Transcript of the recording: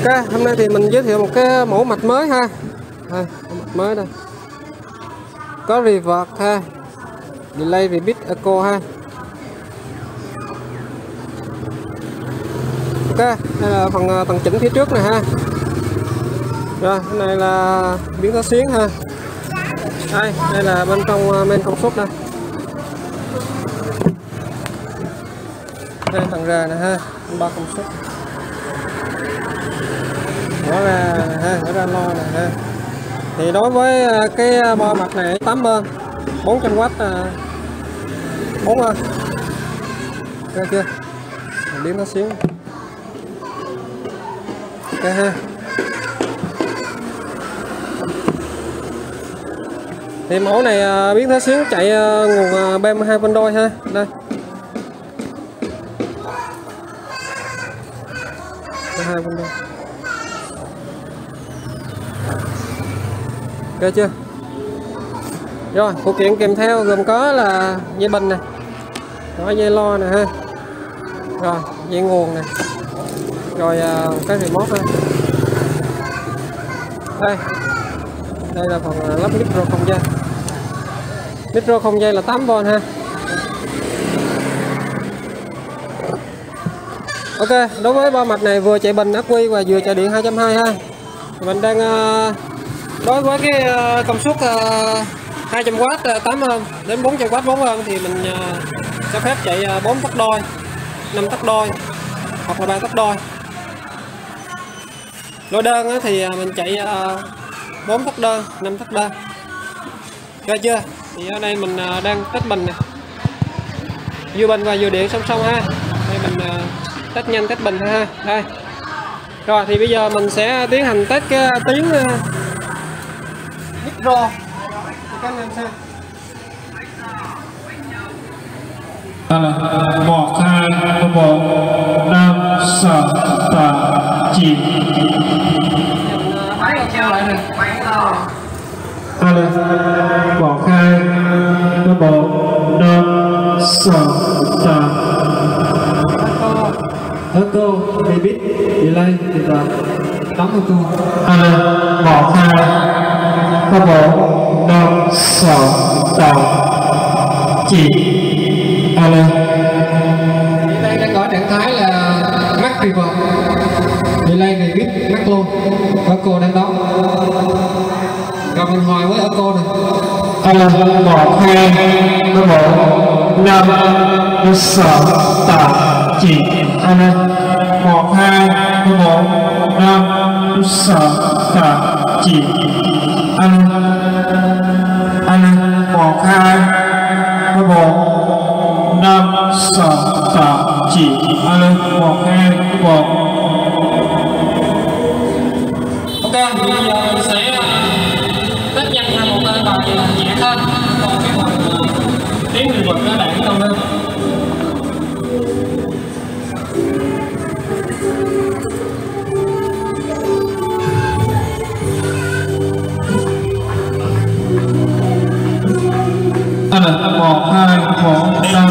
Ok, hôm nay thì mình giới thiệu một cái mẫu mạch mới ha. Đây, mạch mới đây. Có revert ha, delay repeat echo ha. Ok, đây là phần chỉnh phía trước này ha. Rồi, cái này là biến tấu xuyến ha. Đây là bên trong main công suất đây. Đây thằng rờ này ha, ba công suất. Mở ra lo này ha. Thì đối với cái bo mặt này 8 ôm 400W 4 ôm. Ok chưa? Biến nó xíu. Ok ha. Thì mẫu này biến thế xuyến chạy nguồn BM2 Windows ha. Đây. BM2 Windows. Ok chưa? Rồi, phụ kiện kèm theo gồm có là dây bình này, có dây lo nè ha, rồi dây nguồn này, rồi cái remote ha. Đây là phần lắp micro không dây. Micro không dây là 8V ha. Ok, đối với bo mạch này vừa chạy bình ắc quy và vừa chạy điện 220 ha. Mình đang đối với cái công suất 200W 8 ôm đến 400W 4 ôm thì mình cho phép chạy 4 tấc đôi, 5 tấc đôi hoặc là 3 tấc đôi. Lô đơn thì mình chạy 4 tấc đơn, 5 tấc đơn. Rồi chưa? Thì ở đây mình đang test bình nè, vừa bình và vừa điện song song ha. Đây mình test nhanh test bình ha. Đây. Rồi thì bây giờ mình sẽ tiến hành test cái tiếng micro. Các anh em xem. 1, 2, 4, 5, 6, 8, 9. Máy con treo lại nè. 1, 2, 4, 5, 6, 8. Echo, repeat, delay, reverb, đóng echo. 1, 2, 4, 5, 6, 8, 9. Delay đang có trạng thái là max reverb, delay repeat max luôn. Echo đang đóng. Rồi mình hòa với echo này. 1, 2, 4, 5, 6, 8, 9. 1, 2, 4, 5, 6, 8, 9. 1, 2, 4, 5, 6, 8, 9. 1, 2, 4. Ok, bây giờ mình sẽ test nhanh ra một bài nhẹ hơn. Còn cái bài tiếng người vật nó đạn không hơn. Một, hai, bốn, năm,